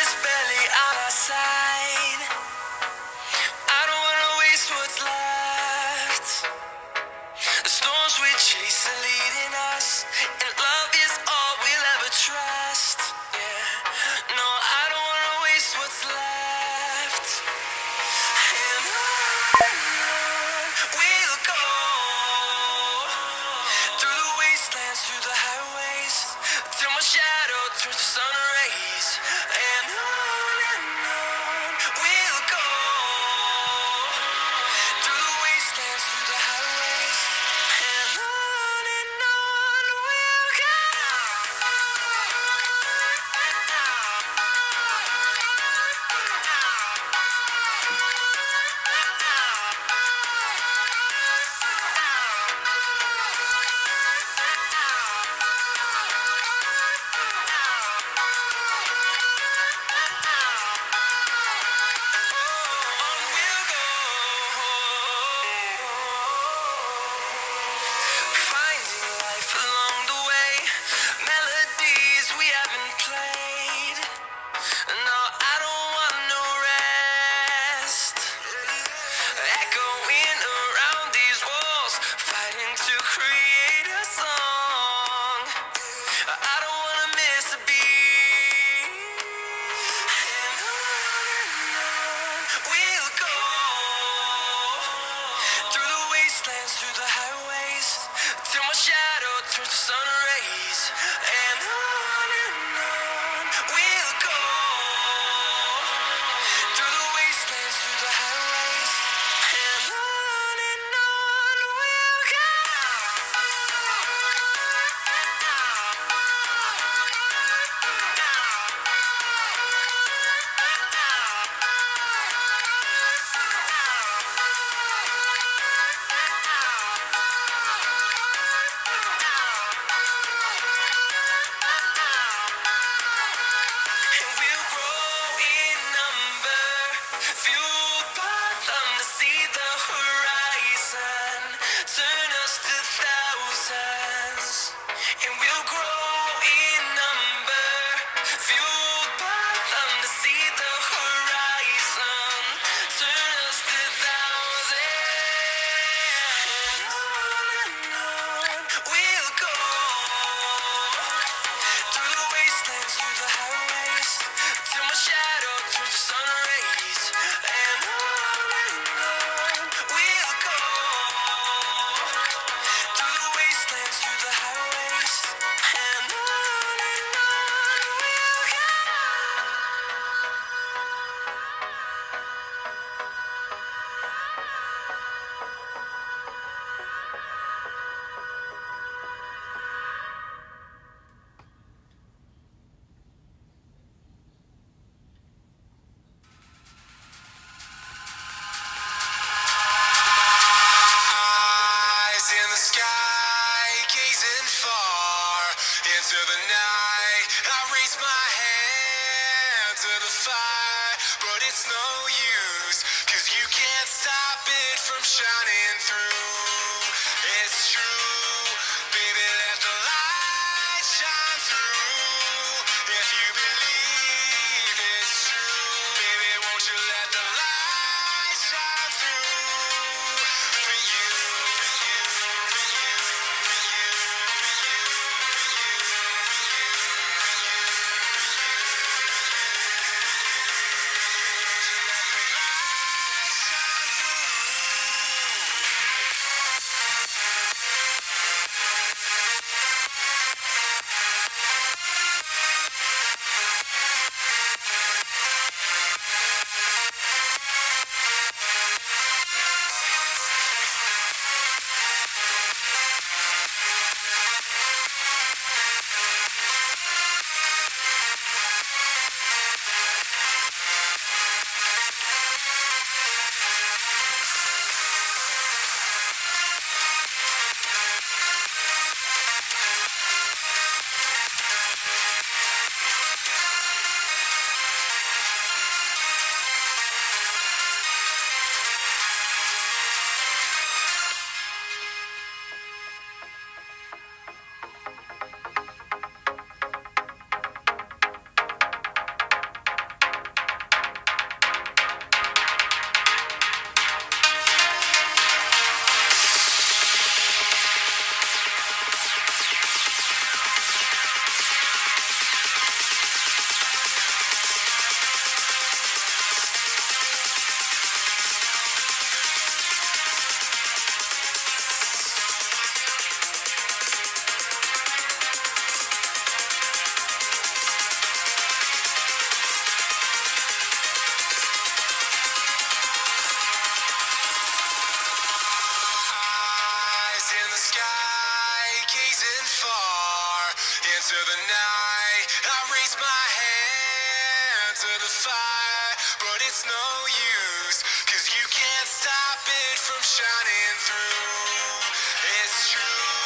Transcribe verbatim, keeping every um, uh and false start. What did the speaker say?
is barely on our side. I don't wanna waste what's left. The storms we chase are leading us, and love is all we'll ever trust. Yeah, no, I don't wanna waste what's left. And on we'll go, through the wastelands, through the highways, till my shadow turns to sun rays. And on and on we'll go, through the wastelands, through the highways. And on and on we'll go. Finding life along the way, melodies we haven't played. No, I don't want no rest. Echoing around these walls, fighting to create a song. I don't wanna miss a beat. And on we'll go, through the wastelands, through the highways, till my shadow turns to sun rays. And on and on we'll go, through the wastelands, through the highways. And on and on we'll go. And we'll grow in number, fueled by them to see the horizon, turn us to thousands. And we'll grow in number, fueled by them to see the horizon, turn us to thousands. And on and on we'll go, through the wastelands, through the highways, till my shadow turns to sun rays. And on and on we'll go, through the wastelands, through the highways. And on and on we'll go. Eyes in the sky, gazing far into the night. I raise my hand to the fire, but it's no use, 'cause you can't stop it from shining through. It's true, baby, let the light shine through. If you believe it's true, baby, won't you let the light shine through? For you, for you, for you, for you, for you, for you, for you. into the night. I raise my hand to the fire, but it's no use, 'cause you can't stop it from shining through. It's true.